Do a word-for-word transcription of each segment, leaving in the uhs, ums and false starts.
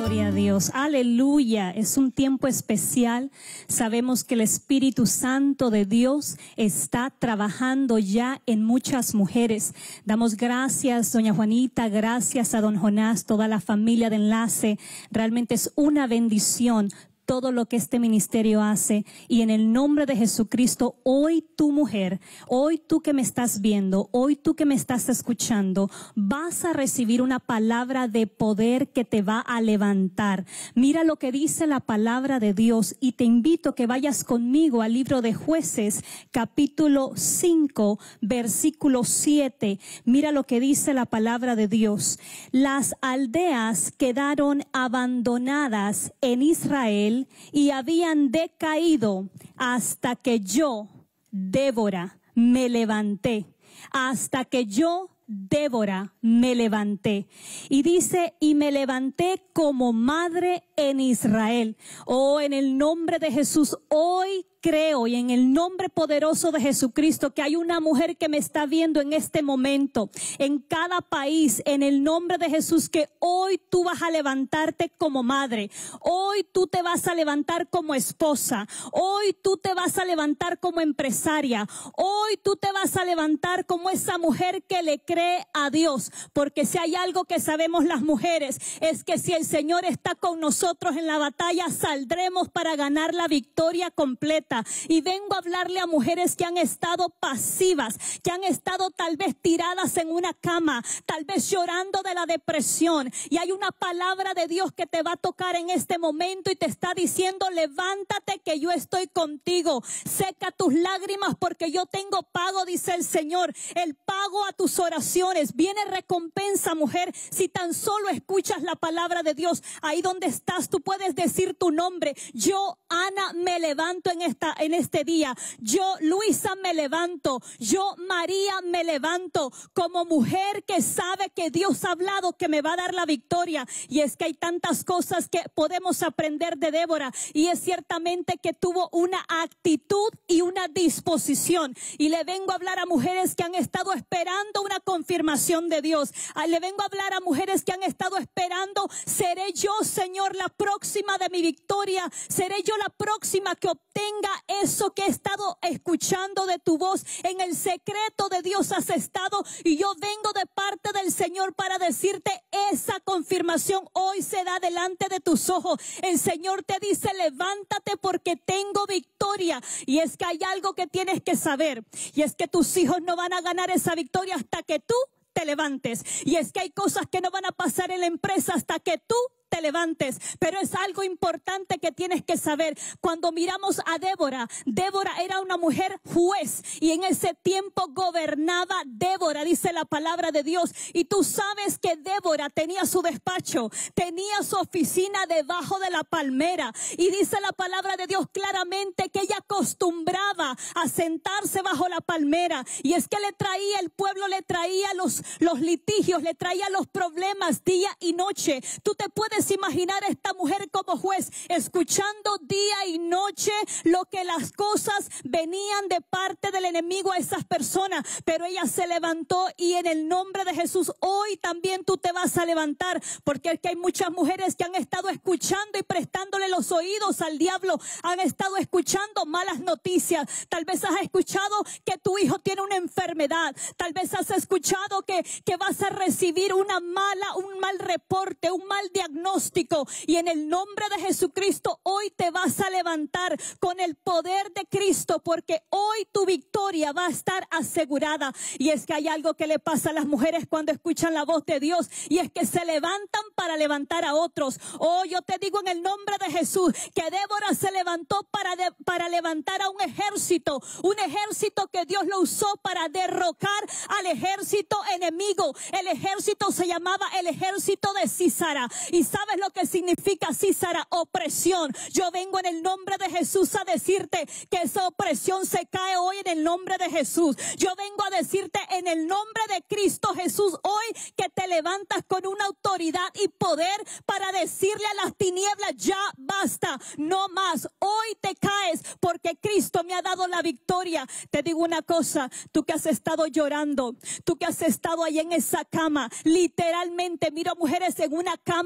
Gloria a Dios, aleluya, es un tiempo especial. Sabemos que el Espíritu Santo de Dios está trabajando ya en muchas mujeres. Damos gracias, doña Juanita, gracias a don Jonás, toda la familia de Enlace. Realmente es una bendición todo lo que este ministerio hace, y en el nombre de Jesucristo, hoy tu mujer, hoy tú que me estás viendo, hoy tú que me estás escuchando, vas a recibir una palabra de poder que te va a levantar. Mira lo que dice la palabra de Dios, y te invito a que vayas conmigo al libro de Jueces, capítulo cinco, versículo siete. Mira lo que dice la palabra de Dios. Las aldeas quedaron abandonadas en Israel y habían decaído hasta que yo, Débora, me levanté. Hasta que yo, Débora, me levanté. Y dice, y me levanté como madre en Israel. Oh, en el nombre de Jesús, hoy creo, y en el nombre poderoso de Jesucristo, que hay una mujer que me está viendo en este momento, en cada país, en el nombre de Jesús, que hoy tú vas a levantarte como madre, hoy tú te vas a levantar como esposa, hoy tú te vas a levantar como empresaria, hoy tú te vas a levantar como esa mujer que le cree a Dios, porque si hay algo que sabemos las mujeres, es que si el Señor está con nosotros en la batalla, saldremos para ganar la victoria completa. Y vengo a hablarle a mujeres que han estado pasivas, que han estado tal vez tiradas en una cama, tal vez llorando de la depresión. Y hay una palabra de Dios que te va a tocar en este momento y te está diciendo, levántate que yo estoy contigo. Seca tus lágrimas porque yo tengo pago, dice el Señor. El pago a tus oraciones. Viene recompensa, mujer, si tan solo escuchas la palabra de Dios. Ahí donde estás, tú puedes decir tu nombre. Yo, Ana, me levanto en esta en este día. Yo, Luisa, me levanto. Yo, María, me levanto como mujer que sabe que Dios ha hablado que me va a dar la victoria. Y es que hay tantas cosas que podemos aprender de Débora, y es ciertamente que tuvo una actitud y una disposición. Y le vengo a hablar a mujeres que han estado esperando una confirmación de Dios. Le vengo a hablar a mujeres que han estado esperando, seré yo, Señor, la próxima de mi victoria, seré yo la próxima que obtenga eso que he estado escuchando de tu voz. En el secreto de Dios has estado, y yo vengo de parte del Señor para decirte, esa confirmación hoy se da delante de tus ojos. El Señor te dice, levántate porque tengo victoria. Y es que hay algo que tienes que saber, y es que tus hijos no van a ganar esa victoria hasta que tú te levantes. Y es que hay cosas que no van a pasar en la empresa hasta que tú te levantes. Pero es algo importante que tienes que saber. Cuando miramos a Débora, Débora era una mujer juez, y en ese tiempo gobernaba Débora, dice la palabra de Dios. Y tú sabes que Débora tenía su despacho, tenía su oficina debajo de la palmera, y dice la palabra de Dios claramente que ella acostumbraba a sentarse bajo la palmera. Y es que le traía, el pueblo le traía los, los litigios, le traía los problemas día y noche. Tú te puedes imaginar a esta mujer como juez, escuchando día y noche lo que las cosas venían de parte del enemigo a esas personas. Pero ella se levantó, y en el nombre de Jesús hoy también tú te vas a levantar, porque es que hay muchas mujeres que han estado escuchando y prestándole los oídos al diablo, han estado escuchando malas noticias. Tal vez has escuchado que tu hijo tiene una enfermedad, tal vez has escuchado que, que vas a recibir una mala, un mal reporte, un mal diagnóstico. Y en el nombre de Jesucristo hoy te vas a levantar con el poder de Cristo, porque hoy tu victoria va a estar asegurada. Y es que hay algo que le pasa a las mujeres cuando escuchan la voz de Dios, y es que se levantan para levantar a otros. Oh, yo te digo en el nombre de Jesús que Débora se levantó para, de, para levantar a un ejército, un ejército que Dios lo usó para derrocar al ejército enemigo. El ejército se llamaba el ejército de Sísara. Y ¿sabes lo que significa Sísara? Opresión. Yo vengo en el nombre de Jesús a decirte que esa opresión se cae hoy en el nombre de Jesús. Yo vengo a decirte en el nombre de Cristo Jesús hoy que te levantas con una autoridad y poder para decirle a las tinieblas, ya basta, no más. Hoy te caes porque Cristo me ha dado la victoria. Te digo una cosa, tú que has estado llorando, tú que has estado ahí en esa cama, literalmente miro mujeres en una cama de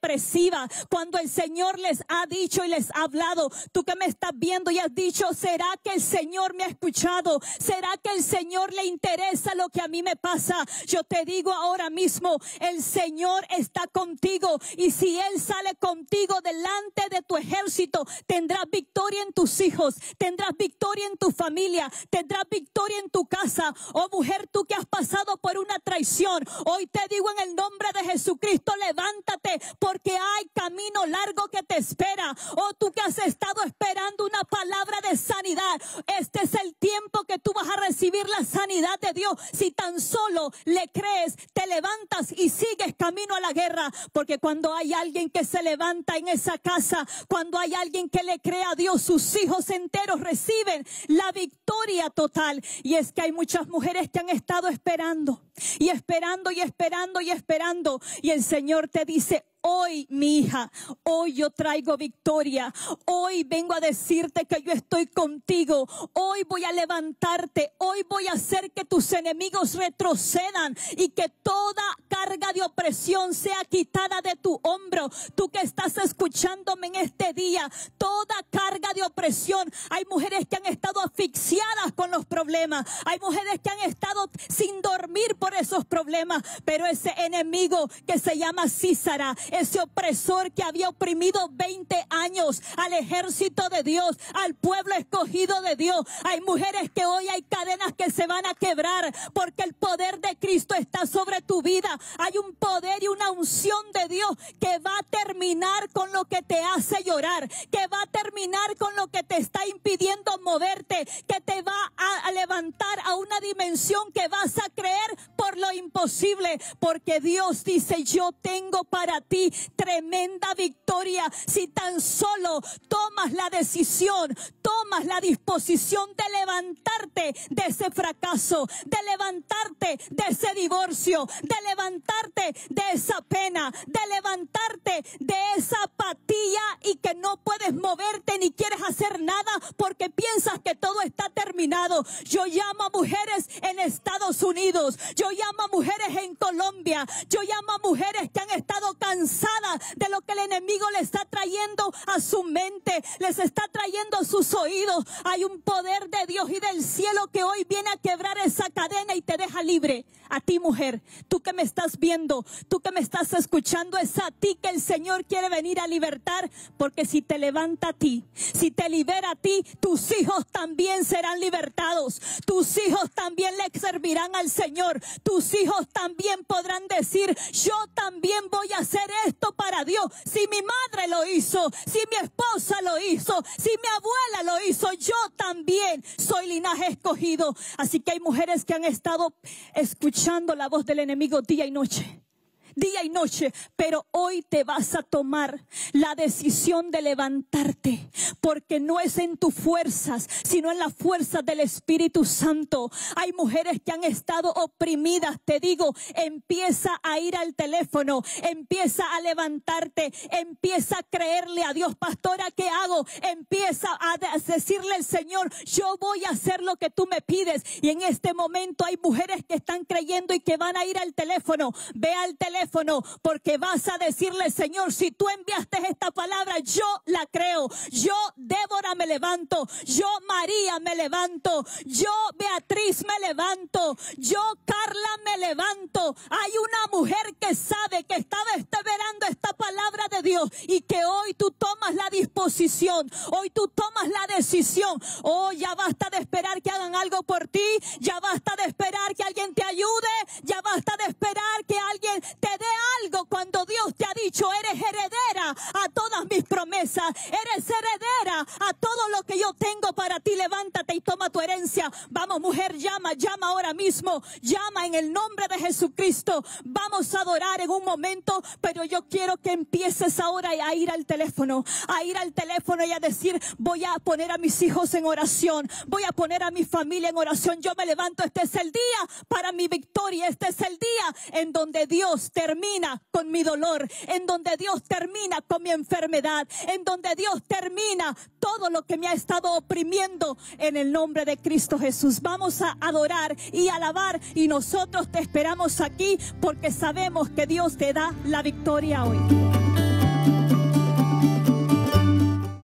opresiva, cuando el Señor les ha dicho y les ha hablado. Tú que me estás viendo y has dicho, ¿será que el Señor me ha escuchado? ¿Será que el Señor le interesa lo que a mí me pasa? Yo te digo ahora mismo, el Señor está contigo, y si Él sale contigo delante de tu ejército, tendrás victoria en tus hijos, tendrás victoria en tu familia, tendrás victoria en tu casa. Oh mujer, tú que has pasado por una traición, hoy te digo en el nombre de Jesucristo, levántate, porque hay camino largo que te espera. Oh, tú que has estado esperando una palabra de sanidad, este es el tiempo que tú vas a recibir la sanidad de Dios. Si tan solo le crees, te levantas y sigues camino a la guerra, porque cuando hay alguien que se levanta en esa casa, cuando hay alguien que le cree a Dios, sus hijos enteros reciben la victoria total. Y es que hay muchas mujeres que han estado esperando y esperando y esperando y esperando, y el Señor te dice: hoy, mi hija, hoy yo traigo victoria. Hoy vengo a decirte que yo estoy contigo. Hoy voy a levantarte. Hoy voy a hacer que tus enemigos retrocedan y que toda carga de opresión sea quitada de tu hombro. Tú que estás escuchándome en este día, toda carga de opresión. Hay mujeres que han estado asfixiadas con los problemas. Hay mujeres que han estado sin dormir por esos problemas. Pero ese enemigo que se llama Císara, ese opresor que había oprimido veinte años al ejército de Dios, al pueblo escogido de Dios. Hay mujeres que hoy hay cadenas que se van a quebrar, porque el poder de Cristo está sobre tu vida. Hay un poder y una unción de Dios que va a terminar con lo que te hace llorar, que va a terminar con lo que te está impidiendo moverte, que te va a, a levantar a una dimensión que vas a creer por lo imposible, porque Dios dice: yo tengo para ti tremenda victoria. Si tan solo tomas la decisión, tomas la disposición de levantarte de ese fracaso, de levantarte de ese divorcio, de levantarte de esa pena, de levantarte de esa apatía y que no puedes moverte ni quieres hacer nada porque piensas que todo está terminado. Yo llamo a mujeres en Estados Unidos, yo llamo a mujeres en Colombia, yo llamo a mujeres que han estado cansadas de lo que el enemigo le está trayendo a su mente, les está trayendo a sus oídos. Hay un poder de Dios y del cielo que hoy viene a quebrar esa cadena y te deja libre. A ti, mujer, tú que me estás viendo, tú que me estás escuchando, es a ti que el Señor quiere venir a libertar, porque si te levanta a ti, si te libera a ti, tus hijos también serán libertados, tus hijos también le servirán al Señor, tus hijos también podrán decir: yo también voy a hacer esto para Dios. Si mi madre lo hizo, si mi esposa lo hizo, si mi abuela lo hizo, yo también soy linaje escogido. Así que hay mujeres que han estado escuchando la voz del enemigo día y noche, día y noche, pero hoy te vas a tomar la decisión de levantarte, porque no es en tus fuerzas, sino en las fuerzas del Espíritu Santo. Hay mujeres que han estado oprimidas, te digo, empieza a ir al teléfono, empieza a levantarte, empieza a creerle a Dios. Pastora, ¿qué hago? Empieza a decirle al Señor: yo voy a hacer lo que tú me pides. Y en este momento hay mujeres que están creyendo y que van a ir al teléfono. Ve al teléfono, porque vas a decirle: Señor, si tú enviaste esta palabra, yo la creo. Yo, Débora, me levanto. Yo, María, me levanto. Yo, Beatriz, me levanto. Yo, Carla, me levanto. Hay una mujer que sabe que estaba esperando esta palabra de Dios y que hoy tú tomas la disposición. Hoy tú tomas la decisión. Oh, ya basta de esperar que hagan algo por ti. Ya basta de esperar que alguien te ayude. Ya basta de esperar que alguien te dé algo cuando Dios te ha dicho: eres heredera a todas mis promesas, eres heredera a todo lo que yo tengo para ti. Levántate y toma tu herencia. Vamos, mujer, llama, llama ahora mismo, llama en el nombre de Jesucristo. Vamos a adorar en un momento, pero yo quiero que empieces ahora a ir al teléfono, a ir al teléfono y a decir: voy a poner a mis hijos en oración, voy a poner a mi familia en oración. Yo me levanto, este es el día para mi victoria, este es el día en donde Dios termina con mi dolor, en donde Dios termina con mi enfermedad, en donde Dios termina todo lo que me ha estado oprimiendo, en el nombre de Cristo Jesús. Vamos a adorar y alabar, y nosotros te esperamos aquí porque sabemos que Dios te da la victoria hoy.